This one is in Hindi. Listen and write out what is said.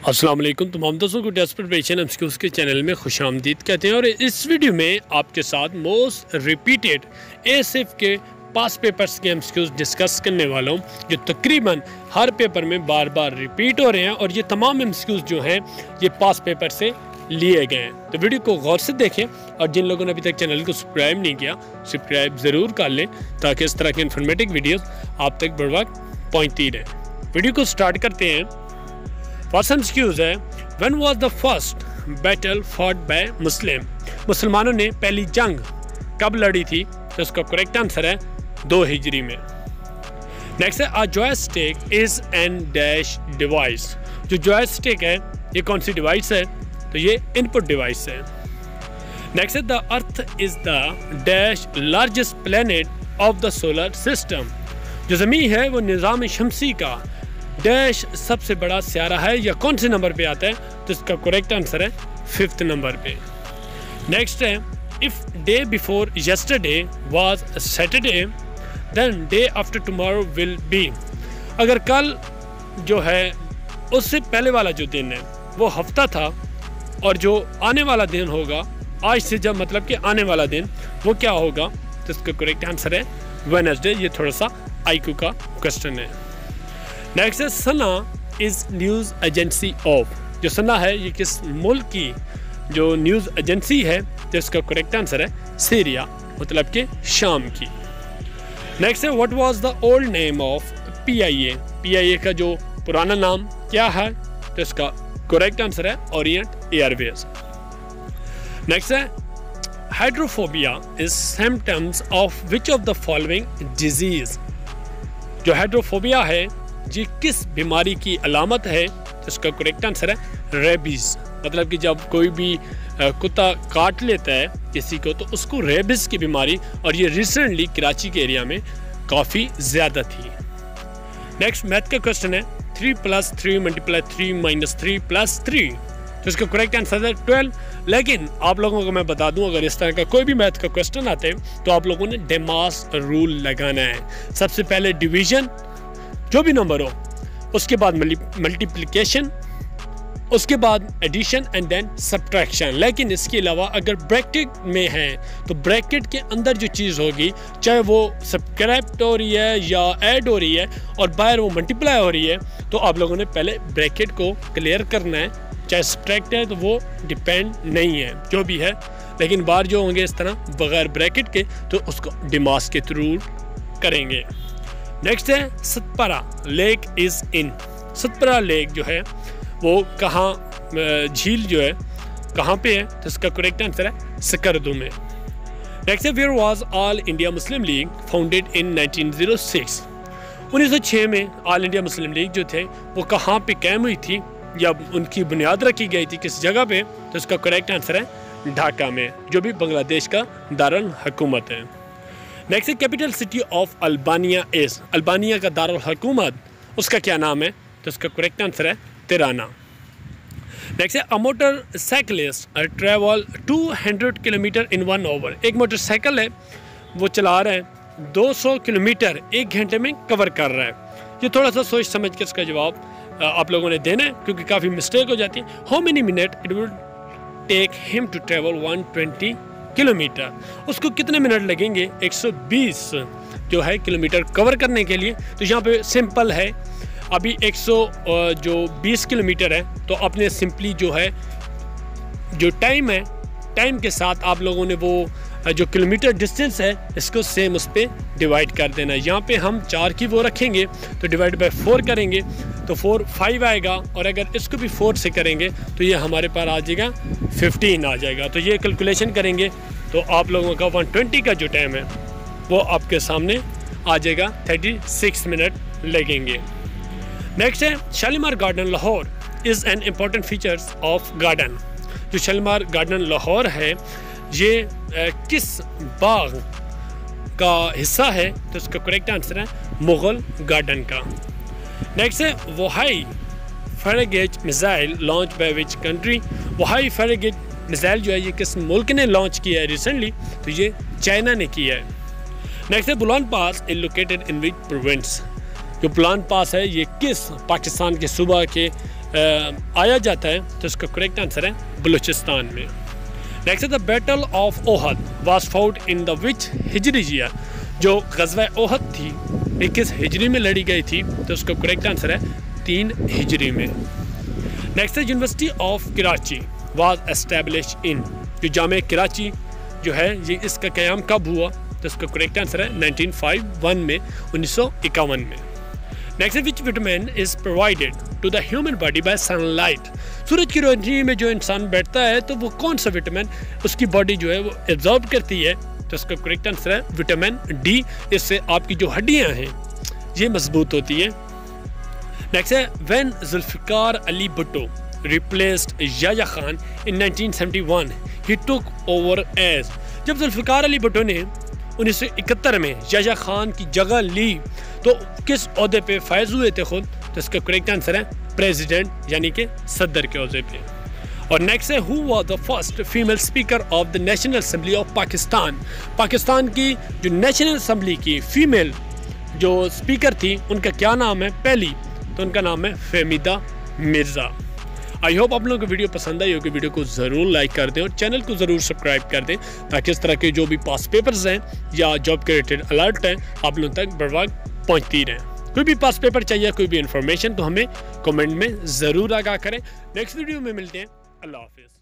अस्सलाम वालेकुम तमाम दोस्तों को डेस्परेशन एमसीक्यूज़ के चैनल में खुशामदीद कहते हैं। और इस वीडियो में आपके साथ मोस्ट रिपीटेड एएसएफ के पास पेपर्स के एमसीक्यूज़ डिस्कस करने वाला हूँ, जो तकरीबन हर पेपर में बार बार रिपीट हो रहे हैं। और ये तमाम एमसीक्यूज़ जो हैं ये पास पेपर से लिए गए हैं। तो वीडियो को गौर से देखें और जिन लोगों ने अभी तक चैनल को सब्सक्राइब नहीं किया, सब्सक्राइब ज़रूर कर लें ताकि इस तरह की इन्फॉर्मेटिव वीडियोज़ आप तक बर वक्त पहुँचती रहें। वीडियो को स्टार्ट करते हैं। फर्स्ट एमसीक्यूज़ है, when was the first battle fought by Muslim? मुसलमानों ने पहली जंग कब लड़ी थी? तो इसका करेक्ट आंसर है 2 हिजरी में। नेक्स्ट है, a joystick is an dash device. जो जॉयस्टिक है ये कौन सी डिवाइस है? तो ये इनपुट डिवाइस है। नेक्स्ट है, the earth is the dash largest planet of the solar system. जो ज़मीन है वो निज़ाम शमसी का डैश सबसे बड़ा सियारा है या कौन से नंबर पे आता है? तो इसका करेक्ट आंसर है 5th नंबर पे। नेक्स्ट है, if day before yesterday was Saturday then day after tomorrow will be. अगर कल जो है उससे पहले वाला जो दिन है वो हफ्ता था और जो आने वाला दिन होगा आज से, जब मतलब कि आने वाला दिन वो क्या होगा? तो इसका करेक्ट आंसर है वेडनेसडे। ये थोड़ा सा आईक्यू का क्वेश्चन है। नेक्स्ट है, SANA is news agency of. जो सना है ये किस मुल्क की जो न्यूज़ एजेंसी है? तो इसका करेक्ट आंसर है सीरिया, मतलब कि शाम की। नेक्स्ट है, what was the old name of PIA? PIA का जो पुराना नाम क्या है? तो इसका करेक्ट आंसर है ओरिएंट एयरवेज। नेक्स्ट है, hydrophobia is symptoms of which of the following disease? जो हाइड्रोफोबिया है जी किस बीमारी की अलामत है? तो इसका करेक्ट आंसर है रेबीज़, मतलब कि जब कोई भी कुत्ता काट लेता है किसी को तो उसको रेबीज़ की बीमारी, और ये रिसेंटली कराची के एरिया में काफ़ी ज़्यादा थी। नेक्स्ट मैथ का क्वेश्चन है, 3 + 3 × 3 - 3 + 3। तो इसका करेक्ट आंसर है 12। लेकिन आप लोगों को मैं बता दूं, अगर इस तरह का कोई भी मैथ का क्वेश्चन आते हैं तो आप लोगों ने डेमास रूल लगाना है। सबसे पहले डिवीजन जो भी नंबर हो, उसके बाद मल्टीप्लिकेशन, उसके बाद एडिशन एंड देन सब्ट्रैक्शन। लेकिन इसके अलावा अगर ब्रैकेट में है तो ब्रैकेट के अंदर जो चीज़ होगी, चाहे वो सब्ट्रैक्ट हो रही है या ऐड हो रही है और बाहर वो मल्टीप्लाई हो रही है, तो आप लोगों ने पहले ब्रैकेट को क्लियर करना है। चाहे सब्ट्रैक्ट है तो वो डिपेंड नहीं है जो भी है, लेकिन बाहर जो होंगे इस तरह बगैर ब्रैकेट के तो उसको डिमास के थ्रू करेंगे। नेक्स्ट है, Satpara lake is in. Satpara lake जो है वो कहाँ, झील जो है कहाँ पे है? तो इसका करेक्ट आंसर है सकरदू में। नेक्स्ट है, where was all India Muslim League founded in 1906? 1906 में ऑल इंडिया मुस्लिम लीग जो थे वो कहाँ पे कायम हुई थी या उनकी बुनियाद रखी गई थी, किस जगह पे? तो इसका करेक्ट आंसर है ढाका में, जो भी बांग्लादेश का दारुल हुकूमत है। नेक्स्ट है, capital city of Albania is. Albania का दारुल हुकूमत उसका क्या नाम है? तो इसका करेक्ट आंसर है तिराना। नेक्स्ट है, a motorcyclist travel 200 kilometre in 1 hour. एक मोटरसाइकिल है वो चला रहा है 200 किलोमीटर 1 घंटे में कवर कर रहा है। ये थोड़ा सा सोच समझ के इसका जवाब आप लोगों ने देना है, क्योंकि काफ़ी मिस्टेक हो जाती है। How many minute it will take him to travel 120 kilometre? उसको कितने मिनट लगेंगे 120 जो है किलोमीटर कवर करने के लिए? तो यहाँ पे सिंपल है, अभी 120 किलोमीटर है तो अपने सिंपली जो है जो टाइम है, टाइम के साथ आप लोगों ने वो जो किलोमीटर डिस्टेंस है इसको सेम उस पर डिवाइड कर देना है। यहाँ पे हम 4 की वो रखेंगे तो डिवाइड बाय 4 करेंगे तो 4 5 आएगा, और अगर इसको भी 4 से करेंगे तो ये हमारे पास आ जाएगा 15 आ जाएगा। तो ये कैलकुलेशन करेंगे तो आप लोगों का 120 का जो टाइम है वो आपके सामने आ जाएगा, 36 मिनट लगेंगे। नेक्स्ट है, Shalimar garden Lahore is an important features of garden. जो शालीमार गार्डन लाहौर है ये किस बाग का हिस्सा है? तो इसका करेक्ट आंसर है मुग़ल गार्डन का। नेक्स्ट है, वोहाई frigate missile launch by which country? वोहाई फ्रैगेट मिसाइल जो है ये किस मुल्क ने लॉन्च किया है रिसेंटली? तो ये चाइना ने किया है। नेक्स्ट है, Bolan pass is located in which province? जो बुलान पास है ये किस पाकिस्तान के सूबा के आया जाता है तो इसका करेक्ट आंसर है बलूचिस्तान में। Next the battle of Uhud was fought in the which हिजरी ईयर, जो गज़वा ओहद थी 21 हिजरी में लड़ी गई थी तो उसका करेक्ट आंसर है 3 हिजरी में। नेक्स्ट है university of Karachi was establish in, जो जामे कराची जो है ये इसका क़याम कब हुआ तो इसका करेक्ट आंसर है 1951 में, 1951 में। Next which vitamin is provided to the human body by sunlight, सूरज की रोशनी में जो इंसान बैठता है तो वो कौन सा विटामिन उसकी बॉडी जो है वो एब्जॉर्ब करती है तो इसका करेक्ट आंसर है विटामिन डी। इससे आपकी जो हड्डियां हैं ये मजबूत होती है। नेक्स्ट है when Zulfikar Ali Bhutto replaced Yahya Khan in 1971 he took over as, जब जुल्फ़िकार अली भुट्टो ने 1971 में याह्या खान की जगह ली तो किस ओहदे पे फायज हुए थे खुद तो इसका करेक्ट आंसर है प्रेसिडेंट यानी कि सदर के ओहदे पे। और नेक्स्ट है who was the first female speaker of the national assembly of Pakistan, Pakistan की जो नेशनल असेंबली की फीमेल जो स्पीकर थी उनका क्या नाम है पहली तो उनका नाम है फहमीदा मिर्ज़ा। आई होप आप लोगों को वीडियो पसंद आई होगी, वीडियो को ज़रूर लाइक कर दें और चैनल को ज़रूर सब्सक्राइब कर दें ताकि इस तरह के जो भी पास पेपर्स हैं या जॉब के रिलेटेड अलर्ट हैं आप लोगों तक बर वक्त पहुँचती रहें। कोई भी पास पेपर चाहिए, कोई भी इन्फॉर्मेशन तो हमें कमेंट में ज़रूर आगाह करें। नेक्स्ट वीडियो में मिलते हैं। अल्लाह हाफिज़।